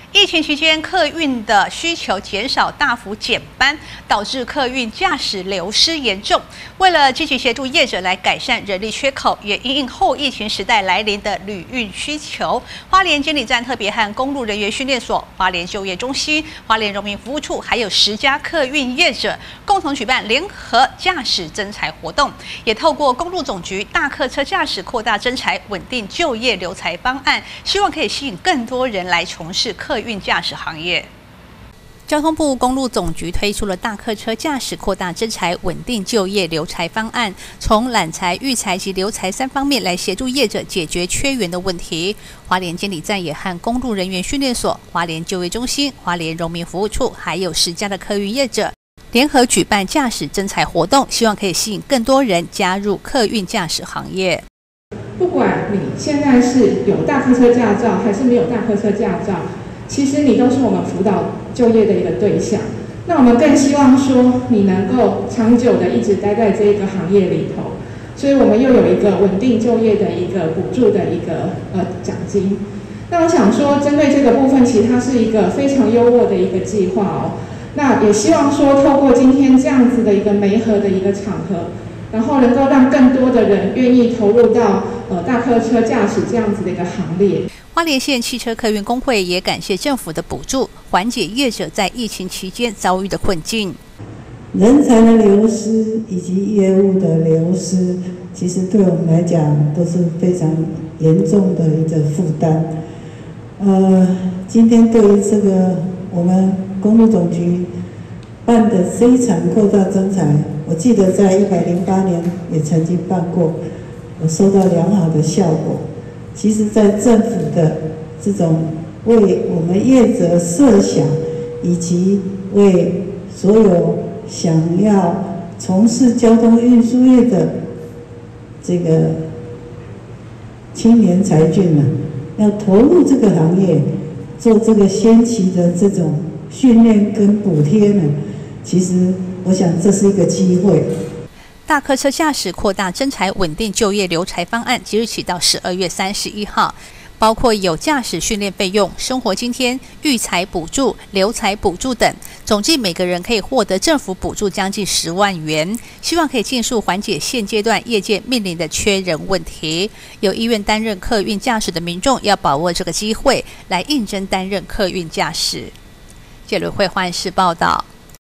疫情期间，客运的需求减少，大幅减班，导致客运驾驶流失严重。为了积极协助业者来改善人力缺口，也因应后疫情时代来临的旅运需求，花莲监理站特别和公路人员训练所、花莲就业中心、花莲荣民服务处，还有10家客运业者共同举办联合驾驶征才活动，也透过公路总局大客车驾驶扩大征才、稳定就业留才方案，希望可以吸引更多人来从事客运驾驶行业。交通部公路总局推出了大客车驾驶扩大征才、稳定就业留才方案，从揽才、育才及留才3方面来协助业者解决缺员的问题。花莲监理站也和公路人员训练所、花莲就业中心、花莲荣民服务处，还有10家的客运业者联合举办驾驶征才活动，希望可以吸引更多人加入客运驾驶行业。 不管你现在是有大客车驾照还是没有大客车驾照，其实你都是我们辅导就业的一个对象。那我们更希望说你能够长久的一直待在这个行业里头，所以我们又有一个稳定就业的一个补助的一个奖金。那我想说，针对这个部分，其实它是一个非常优渥的一个计划哦。那也希望说，透过今天这样子的一个媒合的一个场合，然后能够让更多的人愿意投入到大客车驾驶这样子的一个行列。 花莲县汽车客运工会也感谢政府的补助，缓解业者在疫情期间遭遇的困境。 人才的流失以及业务的流失，其实对我们来讲都是非常严重的一个负担。今天对于这个我们公路总局办的这一场扩大征才，我记得在108年也曾经办过，我收到良好的效果。其实在政府的这种为我们业者设想，以及为所有想要从事交通运输业的这个青年才俊呢，要投入这个行业，做这个先期的这种训练跟补贴呢，其实我想这是一个机会。 大客车驾驶扩大征才、稳定就业留才方案即日起到12月31号，包括有驾驶训练费用、生活津贴、育才补助、留才补助等，总计每个人可以获得政府补助将近10万元，希望可以尽速缓解现阶段业界面临的缺人问题。有意愿担任客运驾驶的民众要把握这个机会，来应征担任客运驾驶。谢伦会换视报道。